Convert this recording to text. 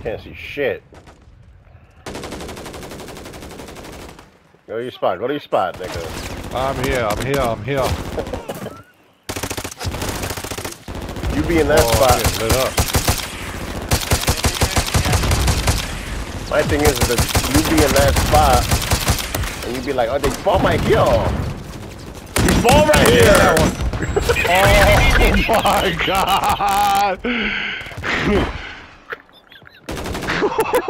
Can't see shit. Go to your spot. Go to your spot, nigga. I'm here. I'm here. I'm here. You be in that spot. Shit, lit up. My thing is that you be in that spot and you be like, oh, they spawn right here. You spawn right here. Oh my god!